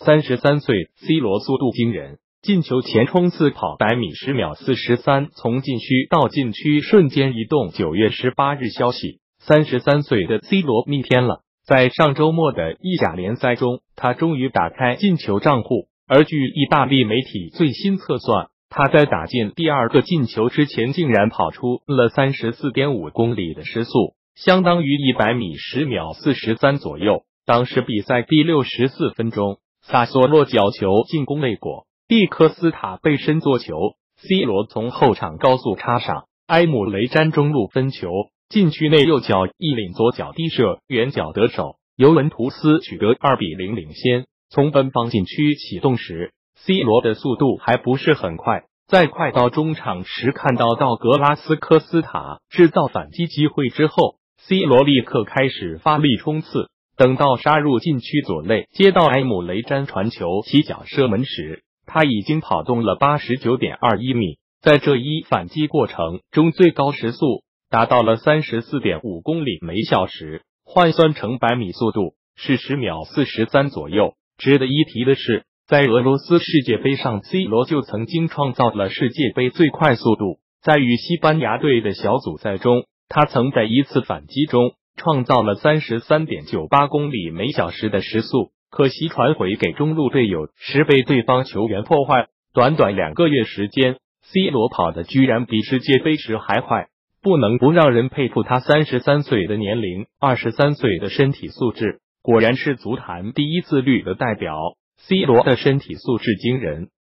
33岁 ，C 罗速度惊人，进球前冲刺跑100米10秒43，从禁区到禁区瞬间移动。9月18日消息，33岁的 C 罗逆天了。在上周末的意甲联赛中，他终于打开进球账户。而据意大利媒体最新测算，他在打进第2个进球之前，竟然跑出了 34.5 公里的时速，相当于100米10秒43左右。当时比赛第64分钟，萨索洛角球进攻未果，蒂科斯塔背身做球 ，C 罗从后场高速插上，埃姆雷詹中路分球，禁区内右脚一领，左脚低射，远角得手，尤文图斯取得2-0领先。从奔方禁区启动时 ，C 罗的速度还不是很快，在快到中场时看到道格拉斯科斯塔制造反击机会之后 ，C 罗立刻开始发力冲刺。等到杀入禁区左内，接到埃姆雷詹传球起脚射门时，他已经跑动了 89.21 米，在这一反击过程中最高时速达到了 34.5 公里每小时，换算成100米速度是10秒43左右。值得一提的是，在俄罗斯世界杯上 ，C 罗就曾经创造了世界杯最快速度。在与西班牙队的小组赛中，他曾在一次反击中创造了 33.98 公里每小时的时速，可惜传回给中路队友时被对方球员破坏。短短2个月时间 ，C 罗跑的居然比世界杯时还快，不能不让人佩服他33岁的年龄，23岁的身体素质。果然是足坛第一自律的代表 ，C 罗的身体素质惊人。